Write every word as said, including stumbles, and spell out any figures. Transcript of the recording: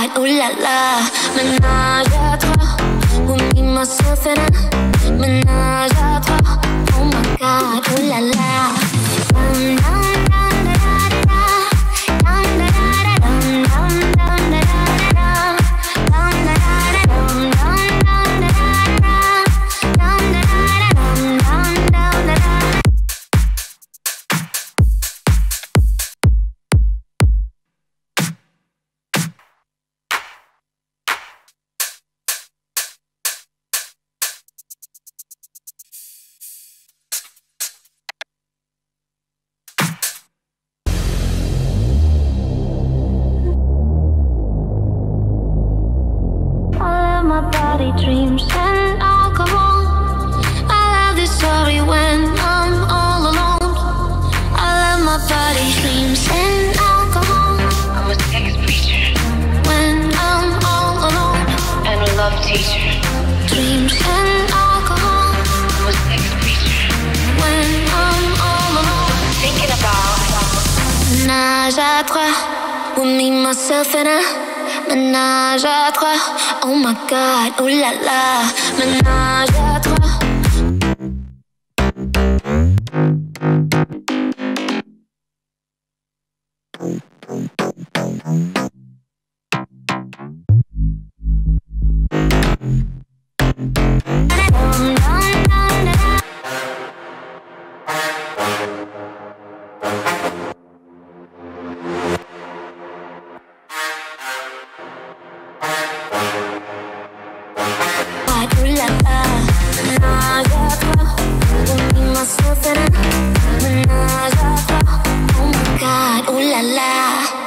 God, ooh la la. Menage à trois, with me, myself and I. Menage à trois, oh my God, ooh la la. Dum dum dum da da da, dum da da da dum dum dum da da da, dum da da da dum dum dum da da da, dum da da da dum dum dum da da. Dreams and alcohol. I love this story when I'm all alone. I love my body, dreams and alcohol. I'm a sex preacher When I'm all alone. and a love teacher. Dreams and alcohol. I'm a sex preacher When I'm all alone. thinking about Menage à trois, with me, myself and I. Menage à trois, oh my God, ooh la la. Menage à trois. Menage à trois, oh my God, ooh la la.